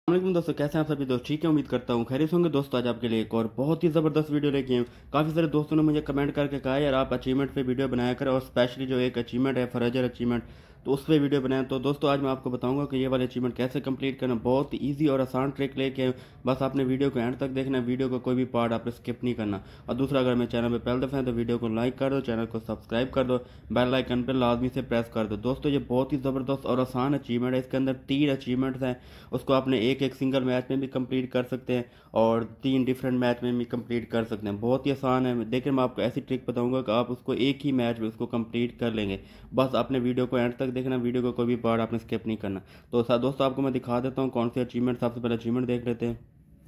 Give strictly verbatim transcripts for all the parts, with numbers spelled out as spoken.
वालेकुम दोस्तों, कैसे हैं आप सभी दोस्त? ठीक है, उम्मीद करता हूँ खैरियत होंगे। दोस्तों आज आपके लिए एक और बहुत ही ज़बरदस्त वीडियो लेके आए हूँ। काफ़ी सारे दोस्तों ने मुझे कमेंट करके कहा है यार आप अचीवमेंट पे वीडियो बनाया करें, और स्पेशली जो एक अचीवमेंट है फरेजर अचीवमेंट, तो उस पर वीडियो बनाएं। तो दोस्तों आज मैं आपको बताऊंगा कि ये वाले अचीवमेंट कैसे कंप्लीट करना। बहुत ईजी और आसान ट्रिक लेके आए हूं। बस आपने वीडियो को एंड तक देखना है, वीडियो का को कोई भी पार्ट आपने स्किप नहीं करना। और दूसरा, अगर मेरे चैनल पर पहले दफ़ा है तो वीडियो को लाइक कर दो, चैनल को सब्सक्राइब कर दो, बेल आइकन पर लाजमी से प्रेस कर दो। दोस्तों ये बहुत ही ज़बरदस्त और आसान अचीवमेंट है। इसके अंदर तीन अचीवमेंट्स हैं, उसको आपने एक एक सिंगल मैच में भी कंप्लीट कर सकते हैं और तीन डिफरेंट मैच में भी कंप्लीट कर सकते हैं। बहुत ही आसान है। देखिए मैं आपको ऐसी ट्रिक बताऊंगा कि आप उसको एक ही मैच में उसको कंप्लीट कर लेंगे। बस आपने वीडियो को एंड तक देखना, वीडियो को कोई भी पार्ट आपने स्किप नहीं करना। तो सा- दोस्तों आपको मैं दिखा देता हूँ कौन से अचीवमेंट। सबसे पहले अचीवमेंट देख लेते हैं।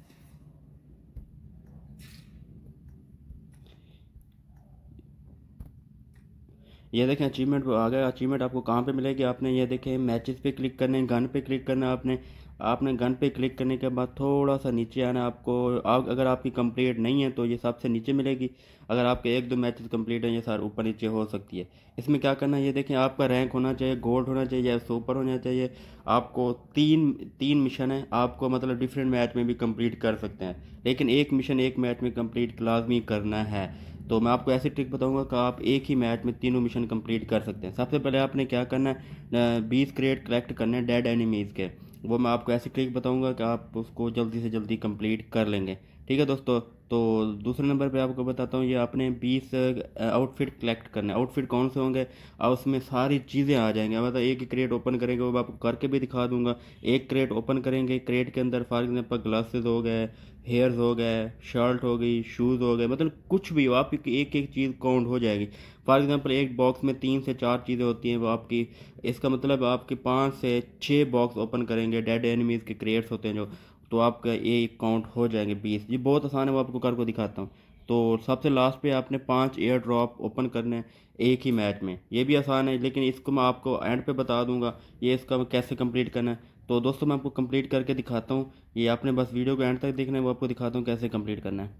ये देखें अचीवमेंट आ गया। अचीवमेंट आपको कहाँ पे मिलेगी? आपने ये देखें मैचेस पे क्लिक करने, गन पे क्लिक करना है आपने। आपने गन पे क्लिक करने के बाद थोड़ा सा नीचे आना है आपको। आप, अगर आपकी कंप्लीट नहीं है तो ये सबसे नीचे मिलेगी। अगर आपके एक दो मैचेस कंप्लीट हैं ये सारे ऊपर नीचे हो सकती है। इसमें क्या करना है, ये देखें आपका रैंक होना चाहिए, गोल्ड होना चाहिए या सुपर होना चाहिए। आपको तीन तीन मिशन है, आपको मतलब डिफरेंट मैच में भी कंप्लीट कर सकते हैं, लेकिन एक मिशन एक मैच में कंप्लीट लाजमी करना है। तो मैं आपको ऐसी ट्रिक बताऊंगा कि आप एक ही मैच में तीनों मिशन कंप्लीट कर सकते हैं। सबसे पहले आपने क्या करना है, बीस क्रेट कलेक्ट करने हैं डेड एनिमीज़ के। वो मैं आपको ऐसी ट्रिक बताऊंगा कि आप उसको जल्दी से जल्दी कंप्लीट कर लेंगे। ठीक है दोस्तों। तो दूसरे नंबर पे आपको बताता हूँ, ये आपने बीस आउटफिट कलेक्ट करना है। आउटफिट कौन से होंगे? और उसमें सारी चीज़ें आ जाएंगी। मतलब एक ही क्रेट ओपन करेंगे, वो मैं आपको करके भी दिखा दूंगा। एक क्रेट ओपन करेंगे, क्रेट के अंदर फॉर एग्जाम्पल ग्लासेस हो गए, हेयर्स हो गए, शर्ट हो गई, शूज़ हो गए, मतलब कुछ भी हो आपकी एक एक चीज़ काउंट हो जाएगी। फॉर एग्जांपल एक बॉक्स में तीन से चार चीज़ें होती हैं वो आपकी, इसका मतलब आपके पाँच से छः बॉक्स ओपन करेंगे, डेड एनिमीज़ के क्रिएट्स होते हैं जो, तो आपका एक काउंट हो जाएंगे बीस। ये बहुत आसान है, वो आपको करके दिखाता हूँ। तो सबसे लास्ट पे आपने पांच एयर ड्रॉप ओपन करने हैं एक ही मैच में। ये भी आसान है, लेकिन इसको मैं आपको एंड पे बता दूंगा ये इसका कैसे कंप्लीट करना है। तो दोस्तों मैं आपको कंप्लीट करके दिखाता हूँ। ये आपने बस वीडियो को एंड तक देखना है, वो आपको दिखाता हूँ कैसे कंप्लीट करना है।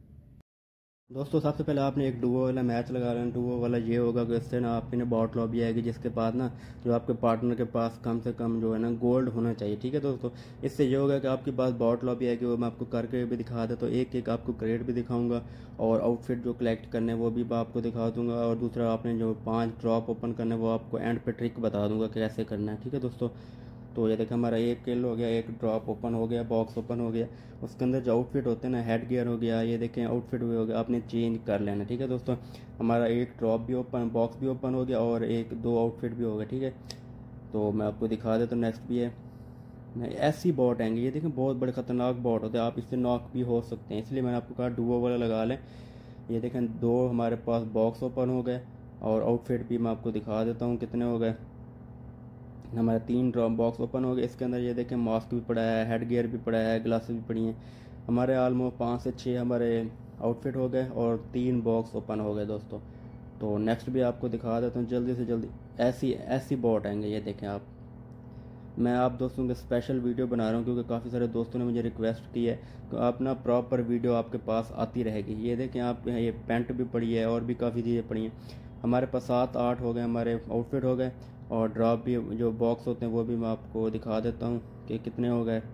दोस्तों सबसे पहले आपने एक डुओ वाला मैच लगा लेना। डुओ वाला ये होगा कि इससे ना आपकी ना बॉट लॉबी आएगी, जिसके पास ना जो आपके पार्टनर के पास कम से कम जो है ना गोल्ड होना चाहिए। ठीक है दोस्तों। इससे ये होगा कि आपके पास बॉट लॉबी आएगी, वो मैं आपको करके भी दिखा देता हूँ। एक एक आपको क्रेडिट भी दिखाऊंगा और आउटफिट जो कलेक्ट करने हैं वो भी मैं आपको दिखा दूंगा। और दूसरा आपने जो पाँच ड्रॉप ओपन करने हैं वो आपको एंड पे ट्रिक बता दूंगा कि कैसे करना है। ठीक है दोस्तों। तो ये देखो हमारा एक किल हो गया, एक ड्रॉप ओपन हो गया, बॉक्स ओपन हो गया। उसके अंदर जो आउटफिट होते हैं ना, हेड गियर हो गया, ये देखें आउटफिट भी हो गया, आपने चेंज कर लेना। ठीक है दोस्तों। हमारा एक ड्रॉप भी ओपन, बॉक्स भी ओपन हो गया और एक दो आउटफिट भी हो गया। ठीक है। तो मैं आपको दिखा देता हूँ। नेक्स्ट भी है, ऐसी बॉट आएंगे, ये देखें बहुत बड़े खतरनाक बॉट होते हैं, आप इससे नॉक भी हो सकते हैं, इसलिए मैंने आपको कहा डुओ वाला लगा लें। ये देखें दो हमारे पास बॉक्स ओपन हो गए और आउटफिट भी मैं आपको दिखा देता हूँ कितने हो गए। हमारे तीन ड्रॉप बॉक्स ओपन हो गए। इसके अंदर ये देखें मास्क भी पड़ा है, हेड गियर भी पड़ा है, ग्लासेस भी पड़ी हैं। हमारे ऑलमोस्ट पाँच से छः हमारे आउटफिट हो गए और तीन बॉक्स ओपन हो गए दोस्तों। तो नेक्स्ट भी आपको दिखा देता हूँ जल्दी से जल्दी। ऐसी ऐसी बॉट आएंगे, ये देखें आप। मैं आप दोस्तों के स्पेशल वीडियो बना रहा हूँ क्योंकि काफ़ी सारे दोस्तों ने मुझे रिक्वेस्ट की है कि आप ना प्रॉपर वीडियो आपके पास आती रहेगी। ये देखें आप, ये पेंट भी पड़ी है और भी काफ़ी चीज़ें पड़ी हैं। हमारे पास सात आठ हो गए, हमारे आउटफिट हो गए और ड्रॉप भी जो बॉक्स होते हैं वो भी मैं आपको दिखा देता हूँ कि कितने हो गए।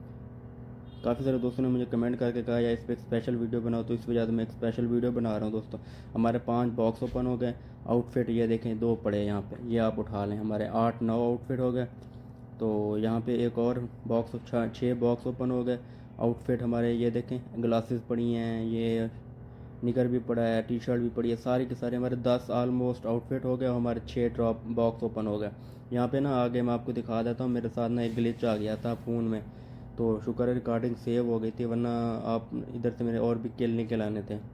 काफ़ी सारे दोस्तों ने मुझे कमेंट करके कहा यार इस पर एक स्पेशल वीडियो बनाओ, तो इस वजह से मैं एक स्पेशल वीडियो बना रहा हूँ दोस्तों। हमारे पांच बॉक्स ओपन हो गए, आउटफिट ये देखें दो पड़े यहाँ पे, ये आप उठा लें। हमारे आठ नौ आउटफिट हो गए। तो यहाँ पे एक और बॉक्स, छः बॉक्स ओपन हो गए। आउटफिट हमारे ये देखें, ग्लासेस पड़ी हैं, ये निकर भी पड़ा है, टी शर्ट भी पड़ी है, सारी के सारे हमारे दस ऑलमोस्ट आउटफिट हो गए और हमारे छः ड्रॉप बॉक्स ओपन हो गए। यहाँ पे ना आगे मैं आपको दिखा देता हूँ, मेरे साथ ना एक ग्लिच आ गया था फ़ोन में, तो शुक्र है रिकॉर्डिंग सेव हो गई थी, वरना आप इधर से मेरे और भी किल निकल आने थे।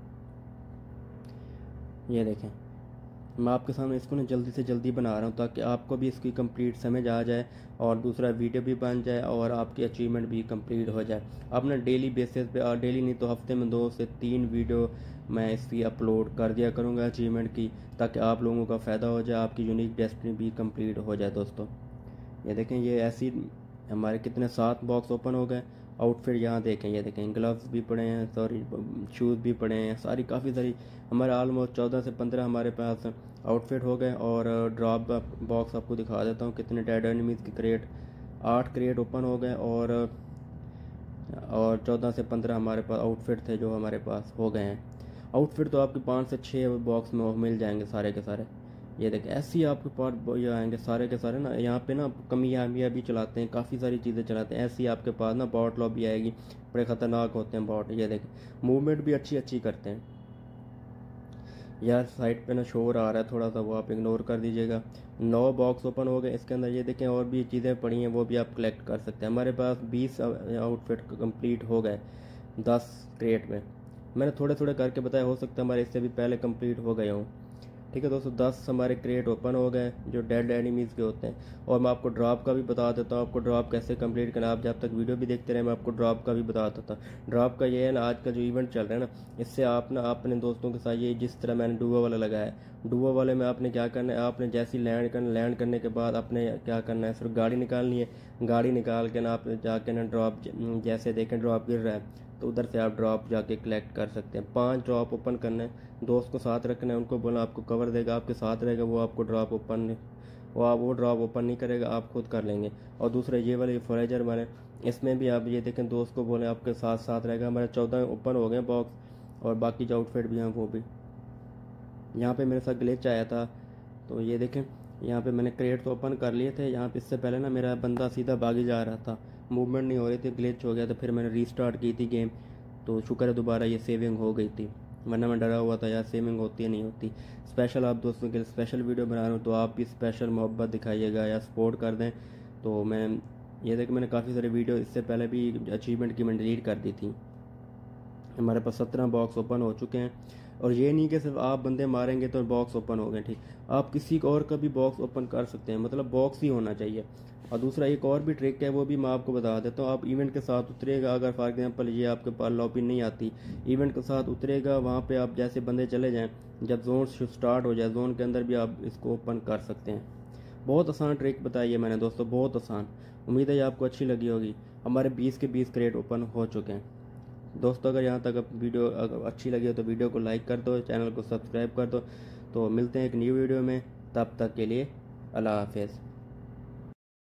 ये देखें मैं आपके सामने इसको ना जल्दी से जल्दी बना रहा हूँ ताकि आपको भी इसकी कंप्लीट समझ आ जाए और दूसरा वीडियो भी बन जाए और आपकी अचीवमेंट भी कंप्लीट हो जाए। अब ना डेली बेसिस पे, और डेली नहीं तो हफ्ते में दो से तीन वीडियो मैं इसकी अपलोड कर दिया करूँगा अचीवमेंट की, ताकि आप लोगों का फ़ायदा हो जाए, आपकी यूनिक डेस्टिनी भी कंप्लीट हो जाए दोस्तों। ये देखें ये ऐसी हमारे कितने सात बॉक्स ओपन हो गए। आउटफिट यहाँ देखें, ये देखें ग्लव्स भी पड़े हैं, सॉरी शूज़ भी पड़े हैं, सारी काफ़ी सारी हमारे ऑलमोस्ट चौदह से पंद्रह हमारे पास आउटफिट हो गए। और ड्रॉप बॉक्स आपको दिखा देता हूँ कितने डेड एनिमीज़ की क्रेट, आठ क्रेट ओपन हो गए और और चौदह से पंद्रह हमारे पास आउटफिट थे जो हमारे पास हो गए हैं। आउटफिट तो आपके पाँच से छः बॉक्स में मिल जाएंगे सारे के सारे। ये देखें ऐसे ही आपके पास ये आएंगे सारे के सारे ना। यहाँ पे ना कमियाबियाँ भी चलाते हैं, काफ़ी सारी चीज़ें चलाते हैं। ऐसे ही आपके पास ना बॉट लॉबी आएगी, बड़े ख़तरनाक होते हैं बॉट। ये देखें मूवमेंट भी अच्छी अच्छी करते हैं। यार साइड पे ना शोर आ रहा है थोड़ा सा, वो आप इग्नोर कर दीजिएगा। नौ बॉक्स ओपन हो गए इसके अंदर। ये देखें और भी चीज़ें पड़ी हैं, वो भी आप कलेक्ट कर सकते हैं। हमारे पास बीस आउटफिट कंप्लीट हो गए दस क्रेट में। मैंने थोड़े थोड़े करके बताया, हो सकता है हमारे इससे भी पहले कंप्लीट हो गए हों। ठीक है दोस्तों, दस हमारे क्रेट ओपन हो गए जो डेड एनिमीज़ के होते हैं। और मैं आपको ड्रॉप का भी बता देता हूँ, आपको ड्रॉप कैसे कंप्लीट करना। आप जब तक वीडियो भी देखते रहे, मैं आपको ड्रॉप का भी बता देता हूँ। ड्रॉप का ये है ना, आज का जो इवेंट चल रहा है ना, इससे आप ना अपने दोस्तों के साथ, ये जिस तरह मैंने डुओ वाला लगाया है, डुओ वाले में आपने क्या करना है, आपने जैसी लैंड करना, लैंड करने के बाद आपने क्या करना है, सिर्फ गाड़ी निकालनी है। गाड़ी निकाल के ना आप जाके ना ड्रॉप, जैसे देखें ड्रॉप गिर रहा है तो उधर से आप ड्रॉप जाके कलेक्ट कर सकते हैं। पांच ड्रॉप ओपन करने हैं, दोस्त को साथ रखना है, उनको बोला आपको कवर देगा, आपके साथ रहेगा, वो आपको ड्रॉप ओपन वो आप वो ड्रॉप ओपन नहीं करेगा, आप खुद कर लेंगे। और दूसरा ये वाले फॉरेजर वाले, इसमें भी आप ये देखें दोस्त को बोले आपके साथ साथ रहेगा। हमारे चौदह ओपन हो गए बॉक्स, और बाकी जो आउटफिट भी हैं वो भी। यहाँ पे मेरे साथ ग्लिच आया था, तो ये देखें यहाँ पे मैंने क्रेट तो ओपन कर लिए थे। यहाँ पे इससे पहले ना मेरा बंदा सीधा भागी जा रहा था, मूवमेंट नहीं हो रही थी, ग्लिच हो गया था। फिर मैंने रीस्टार्ट की थी गेम, तो शुक्र है दोबारा ये सेविंग हो गई थी, वरना मैं डरा हुआ था यार सेविंग होती है नहीं होती। स्पेशल आप दोस्तों के लिए स्पेशल वीडियो बना रहा हूँ, तो आप भी स्पेशल मोहब्बत दिखाइएगा या सपोर्ट कर दें। तो मैं ये देख मैंने काफ़ी सारे वीडियो इससे पहले भी अचीवमेंट की मैंने डिलीट कर दी थी। हमारे पास सत्रह बॉक्स ओपन हो चुके हैं। और ये नहीं कि सिर्फ आप बंदे मारेंगे तो बॉक्स ओपन हो गए, ठीक, आप किसी और का भी बॉक्स ओपन कर सकते हैं, मतलब बॉक्स ही होना चाहिए। और दूसरा एक और भी ट्रिक है, वो भी मैं आपको बता देता हूँ। आप इवेंट के साथ उतरेगा, अगर फॉर एग्जांपल ये आपके पास लॉबी नहीं आती, इवेंट के साथ उतरेगा, वहाँ पे आप जैसे बंदे चले जाएं, जब जोन स्टार्ट हो जाए, जोन के अंदर भी आप इसको ओपन कर सकते हैं। बहुत आसान ट्रिक बताई है मैंने दोस्तों, बहुत आसान। उम्मीद है ये आपको अच्छी लगी होगी। हमारे बीस के बीस क्रेट ओपन हो चुके हैं दोस्तों। अगर यहाँ तक वीडियो अगर अच्छी लगी हो तो वीडियो को लाइक कर दो, चैनल को सब्सक्राइब कर दो। तो मिलते हैं एक न्यू वीडियो में, तब तक के लिए अल्लाह हाफिज़।